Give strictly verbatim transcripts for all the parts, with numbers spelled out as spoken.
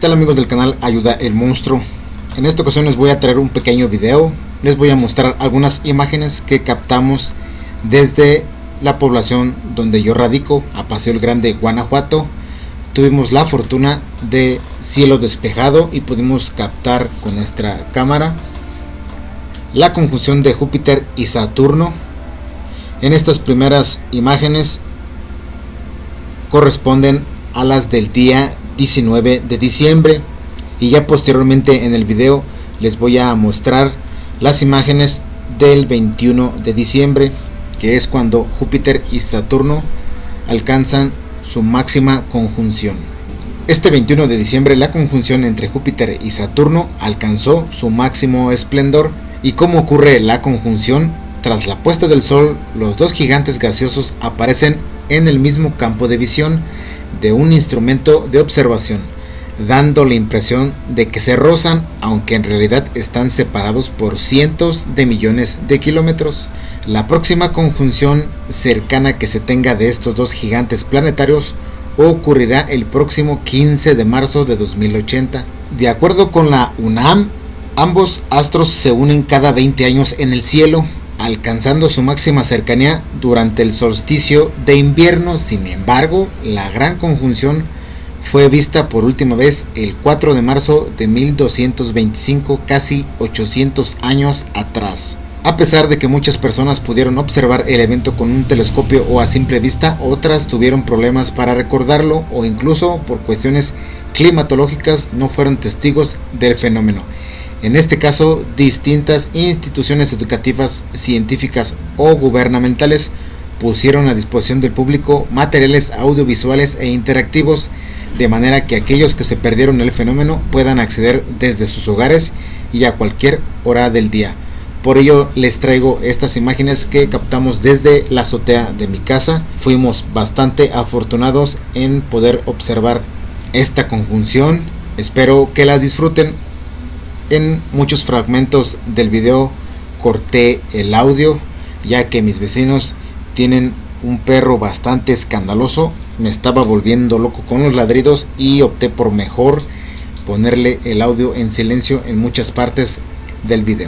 tal amigos del canal Ayuda el Monstruo? En esta ocasión les voy a traer un pequeño video. Les voy a mostrar algunas imágenes que captamos desde la población donde yo radico, a Paseo el Grande, Guanajuato. Tuvimos la fortuna de cielo despejado y pudimos captar con nuestra cámara la conjunción de Júpiter y Saturno. En estas primeras imágenes corresponden a las del día diecinueve de diciembre, y ya posteriormente en el video les voy a mostrar las imágenes del veintiuno de diciembre, que es cuando Júpiter y Saturno alcanzan su máxima conjunción. Este veintiuno de diciembre la conjunción entre Júpiter y Saturno alcanzó su máximo esplendor. ¿Y cómo ocurre la conjunción? Tras la puesta del sol, los dos gigantes gaseosos aparecen en el mismo campo de visión de un instrumento de observación, dando la impresión de que se rozan, aunque en realidad están separados por cientos de millones de kilómetros. La próxima conjunción cercana que se tenga de estos dos gigantes planetarios ocurrirá el próximo quince de marzo de dos mil ochenta. De acuerdo con la UNAM, ambos astros se unen cada veinte años en el cielo, alcanzando su máxima cercanía durante el solsticio de invierno. Sin embargo, la gran conjunción fue vista por última vez el cuatro de marzo de mil doscientos veinticinco, casi ochocientos años atrás. A pesar de que muchas personas pudieron observar el evento con un telescopio o a simple vista, otras tuvieron problemas para recordarlo, o incluso por cuestiones climatológicas no fueron testigos del fenómeno. En este caso, distintas instituciones educativas, científicas o gubernamentales pusieron a disposición del público materiales audiovisuales e interactivos, de manera que aquellos que se perdieron el fenómeno puedan acceder desde sus hogares y a cualquier hora del día. Por ello les traigo estas imágenes que captamos desde la azotea de mi casa. Fuimos bastante afortunados en poder observar esta conjunción. Espero que la disfruten. En muchos fragmentos del video corté el audio, ya que mis vecinos tienen un perro bastante escandaloso. Me estaba volviendo loco con los ladridos y opté por mejor ponerle el audio en silencio en muchas partes del video.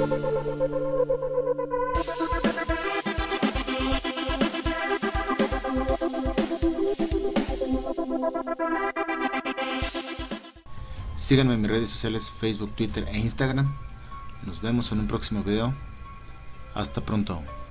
Síganme en mis redes sociales, Facebook, Twitter e Instagram. Nos vemos en un próximo video. Hasta pronto.